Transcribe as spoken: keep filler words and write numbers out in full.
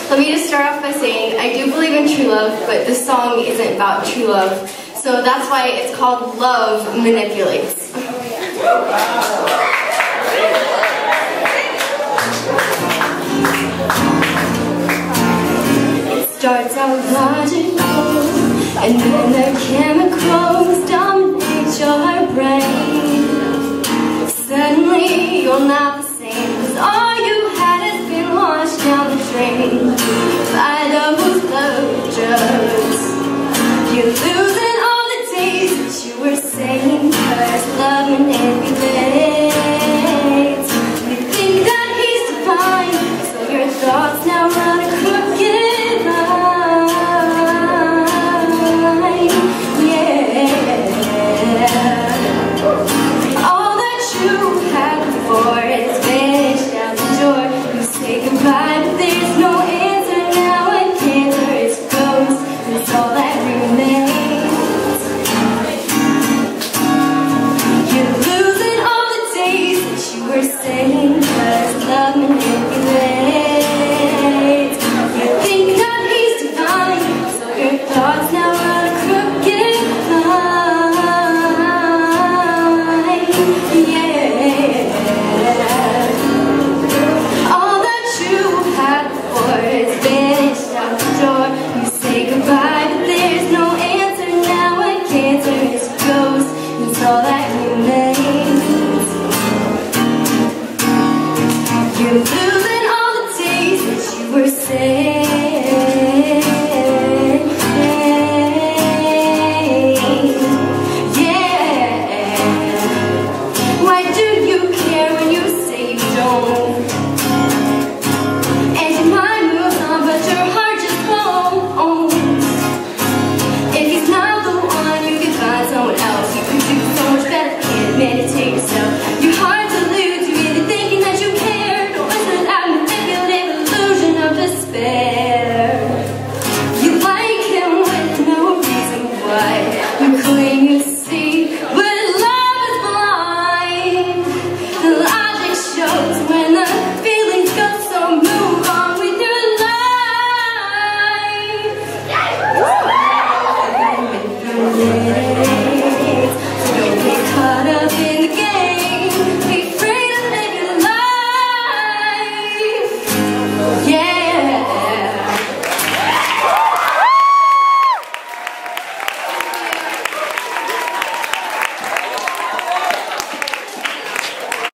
Let me just start off by saying I do believe in true love, but this song isn't about true love. So that's why it's called Love Manipulates. It starts out logical, and then the chemicals dominate your brain. Suddenly you're not the same, 'cause all you had has been washed down the drain by those love drugs. You're losing all the days that you were saying, 'cause love manipulates. You think that he's divine, so your thoughts now run a crooked line. Yeah. All that you had before is vanished out the door. You say goodbye, but there's no answer now, and cancer is ghost. It's all that remains. You're losing all the days that you were saying, 'cause love manipulates. You think that he's divine, so your thoughts now run a crooked line. Yeah. All that you had before is vanished out the door. You say goodbye, but there's no answer now, and cancer is a ghost. It's all that remains. You're losing all the days that you were saying.